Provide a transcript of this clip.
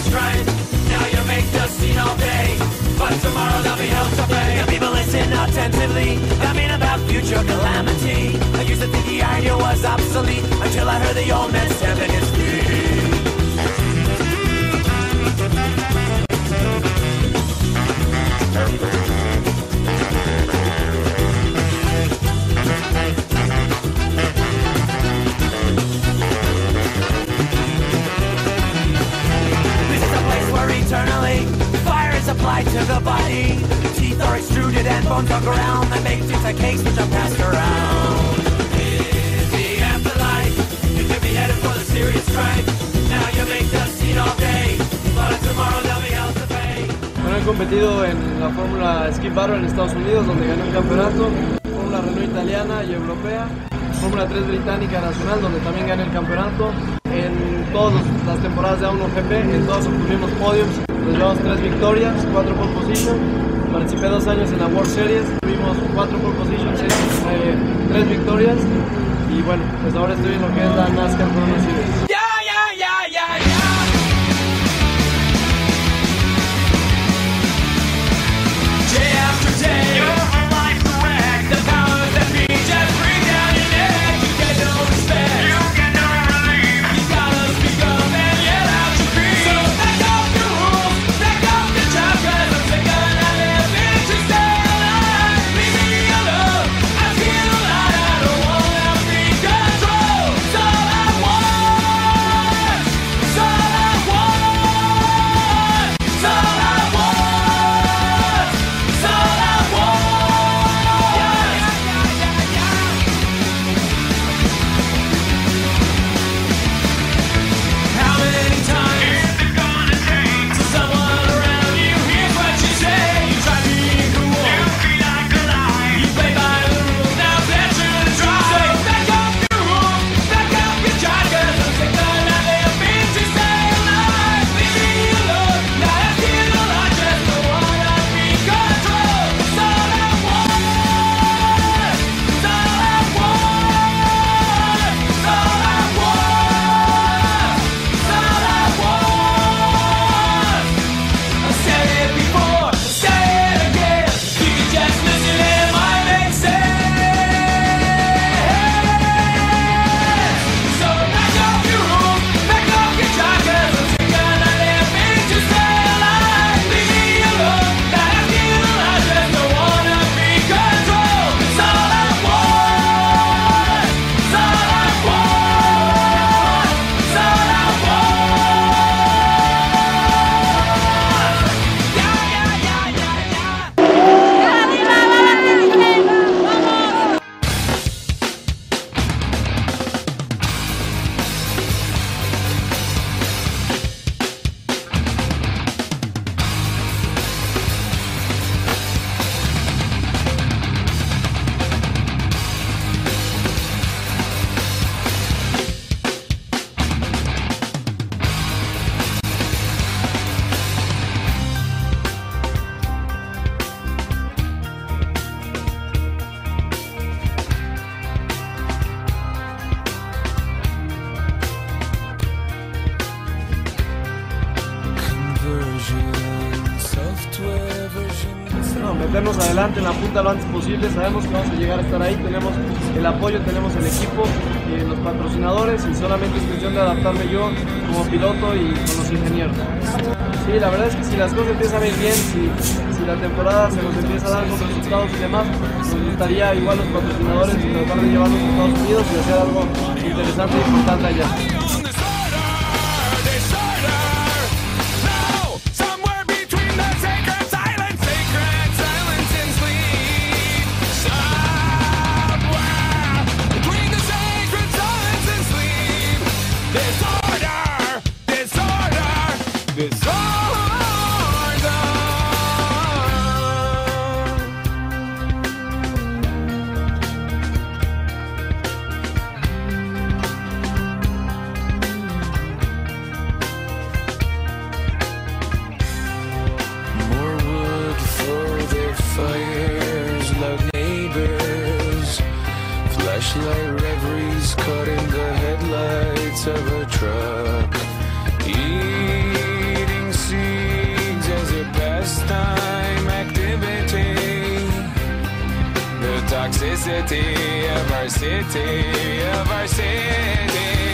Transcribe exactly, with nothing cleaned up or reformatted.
serious crime. Now you make the scene all day, but tomorrow they'll be held to pay. The people listen attentively, I mean about future calamity. I used to think the idea was obsolete, until I heard the old man stamping his feet. Eternally, fire is applied to the body. Teeth are extruded and bones are ground that make into cakes which are passed around. In the afterlife, you could be headed for the serious crime. Now you make the scene all day, but tomorrow they'll be held to pay. Bueno, he competido en la Fórmula Skip Barrow en Estados Unidos, donde gané un campeonato, Fórmula Renault italiana y europea, Fórmula tres británica nacional, donde también gané el campeonato. En todas las temporadas de A uno G P, en todas obtuvimos podiums, nos llevamos tres victorias, cuatro pole position. Participé dos años en la World Series, tuvimos cuatro pole positions, eh, tres victorias. Y bueno, pues ahora estoy en lo que es la NASCAR Corona Series. Yeah, yeah, yeah, yeah, yeah. Day after day, your life's a wreck. The powers that be just bring down your neck. You get no respect. You get no relief. You gotta speak up and yell out your creed. So back up your rules, back up your job, 'cause I'm sick of not living to stay alive. Leave me alone. I feel alive. I don't wanna be controlled. It's all I want. It's all I want. It's all I want. It's all I want. Yeah, yeah, yeah, yeah, yeah. How many times is it gonna take till someone around you hears what you say? You try being cool, you feel like a lie. You play by the rules, now that you're dry. So back up your rules, back up your job, 'cause I'm sick of not living to stay alive. Leave me alone, now I feel alive, just don't wanna be controlled. It's all I want. It's all I want. It's all I want. It's all I want. I said it before, say it again. You can just listen, it might make sense. So back up your rules, back up your job, 'cause I'm sick of not living to stay alive. Leave me alone, that I feel alive, just don't wanna be controlled. It's all I want. It's all I want. It's all I want. Yeah, yeah, yeah, yeah, yeah. No, meternos adelante en la punta lo antes posible. Sabemos que vamos a llegar a estar ahí. Tenemos el apoyo, tenemos el equipo, eh, los patrocinadores, y solamente es cuestión de adaptarme yo como piloto y con los ingenieros. Sí, la verdad es que si las cosas empiezan a ir bien, si, si la temporada se nos empieza a dar con resultados y demás, nos gustaría igual los patrocinadores y tratar de llevarlos a Estados Unidos y hacer algo interesante e importante allá. Flashlight reveries caught in the headlights of a truck, eating University, University, University.